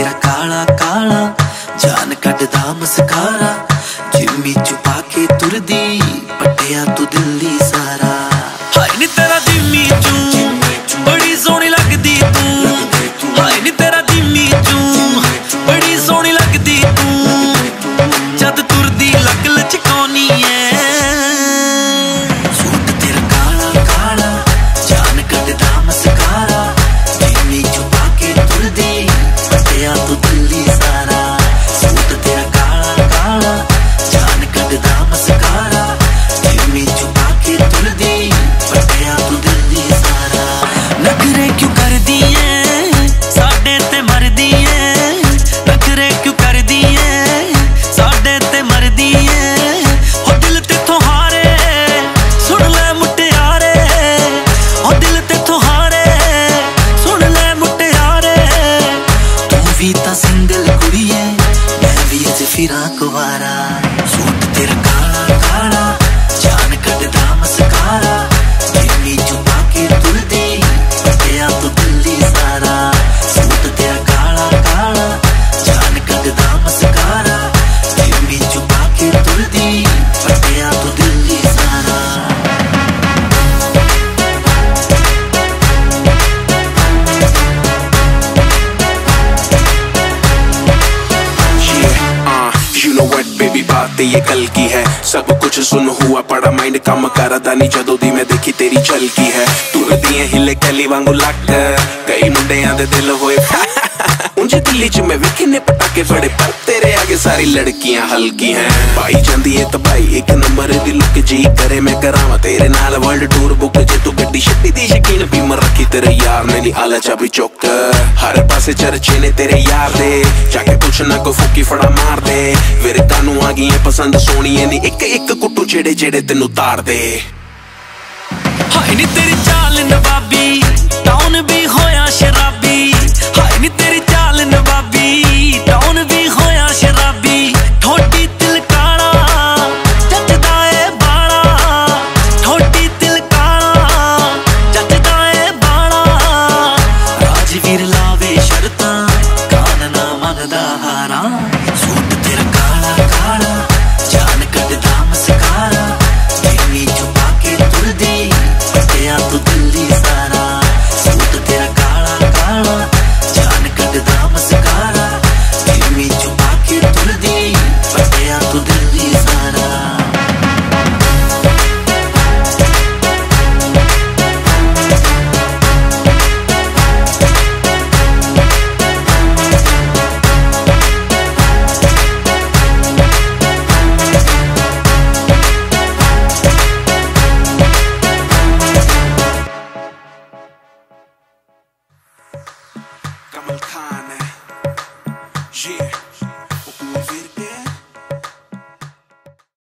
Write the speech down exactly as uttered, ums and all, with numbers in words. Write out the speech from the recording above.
तेरा काला काला जान कटदा मस्कारा जिम्मी छुपा के तुरदी पटिया तू दिल्ली सारा हाय नी तेरा जिम्मी चू बड़ी सोहनी लगदी तू हाय नी तेरा जिम्मी चू बड़ी सोहनी लगदी तू जद तुरदी लग लचकानी है सूट तेरा काला काला जान कटदा मस्कारा जिम्मी छुपा के तुरदी पटिया तू दिल्ली सारा सूट तेरा काला काला जान कटदा मस्कारा जिम्मी छुपा के तुरदी पटिया तू दिल्ली सारा नखरे क्यों कर दिए साडे ते मर दिए नखरे क्यों कर दिए साडे ते मर दिए हो दिल तेथों हारे सुन ले मुटियारे हो दिल तेथों हारे सुन ले मुटियारे तू भी तां सिंगल कुड़िए मैं भी अज फिरां कुवारा सूट तेरा काला काला जान कटदा मस्कारा जिम्मी छुपा के तुरदी पटिया तू दिल्ली सारा सूट तेरा काला काला जान कटदा मस्कारा जिम्मी छुपा के तुरदी पटिया तू दिल्ली सारा You know what baby बात ये कल की है सब कुछ सुन हुआ पड़ा माइंड कम करदा नहीं जदों दी मैं देखी तेरी झलकी है तुरदियां हिले कैली वांगू लक कई मुंडियां दे दिल होए उंज दिल्ली च मैं विखने पटाके बड़े पर तेरे आगे सारी लड़कियां हल्की हैं पाई जांदी है तबाई एक नंबर दी लुक जी करे मैं करावां तेरे नाल वर्ल्ड टूर बुक जे तू गड्डी शट्टी दी शकीन भी मर रखी तेरे यार ने नी आला चाबी चौक हर पासे चर्चे ने तेरे यार दे जाके कुछ ना को फुकी फड़ा मार दे विरका नू आ गई है पसंद सोहणीए दी एक एक कुट्टू जेड़े जेड़े तेनू ताड़ दे हाय नी तेरी चाल नवाबी टाउन भी होया शराबी हाय नी तेरी चाल नवाबी टाउन भी होया शराबी ठोडी तिल काला जचदा ए बाला ठोडी तिल काला जचदा ए बाला राजवीर लावे शर्तां कान ना मंगदा हारां